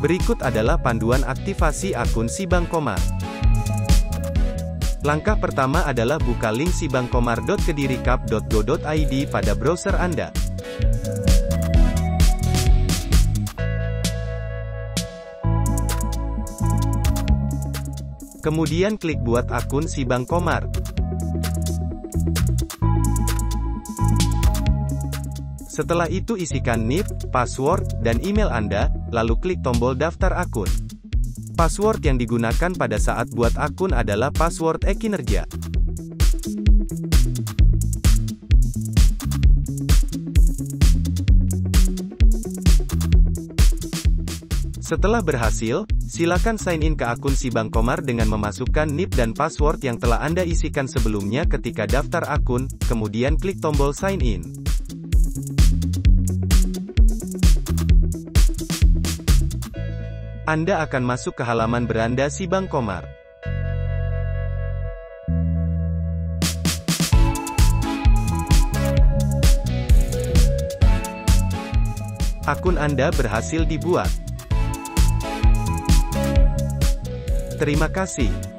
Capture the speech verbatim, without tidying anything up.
Berikut adalah panduan aktivasi akun Si Bank Komar. Langkah pertama adalah buka link sibankkomar dot kedirikap dot go dot i d pada browser Anda. Kemudian klik buat akun Si Bank Komar. Setelah itu isikan N I P, password, dan email Anda, lalu klik tombol daftar akun. Password yang digunakan pada saat buat akun adalah password e-kinerja. Setelah berhasil, silakan sign in ke akun Si Bank Komar dengan memasukkan N I P dan password yang telah Anda isikan sebelumnya ketika daftar akun, kemudian klik tombol sign in. Anda akan masuk ke halaman beranda Si Bank Komar. Akun Anda berhasil dibuat. Terima kasih.